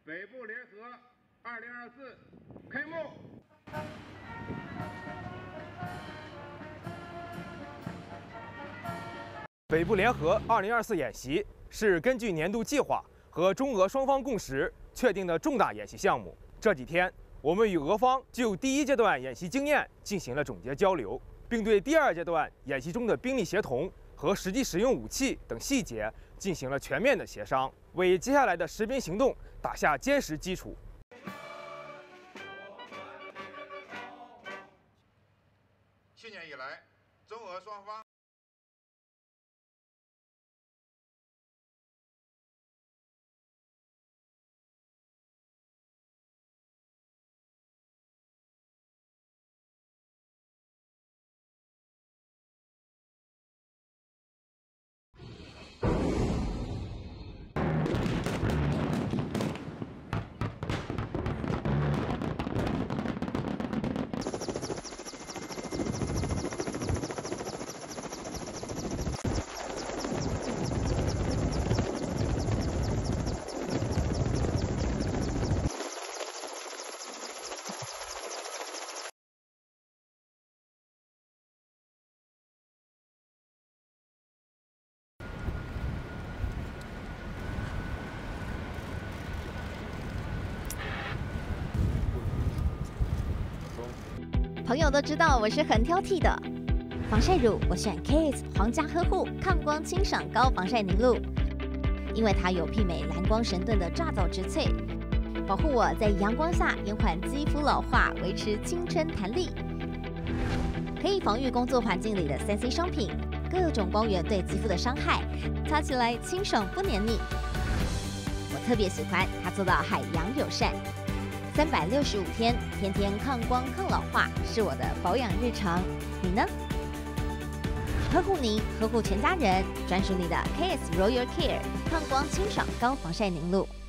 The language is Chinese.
北部联合2024开幕。 北部联合2024演习是根据年度计划和中俄双方共识确定的重大演习项目。这几天，我们与俄方就第一阶段演习经验进行了总结交流，并对第二阶段演习中的兵力协同和实际使用武器等细节进行了全面的协商，为接下来的实兵行动打下坚实基础。 去年以来，中俄双方朋友都知道我是很挑剔的，防晒乳我选 KISS 皇家呵护抗光清爽高防晒凝露，因为它有媲美蓝光神盾的乍早植萃，保护我在阳光下延缓肌肤老化，维持青春弹力，可以防御工作环境里的3C 商品，各种光源对肌肤的伤害，擦起来清爽不黏腻。我特别喜欢它做到海洋友善。365天，天天抗光抗老化是我的保养日常，你呢？呵护您，呵护全家人，专属你的 KISS Royal Care 抗光清爽高防晒凝露。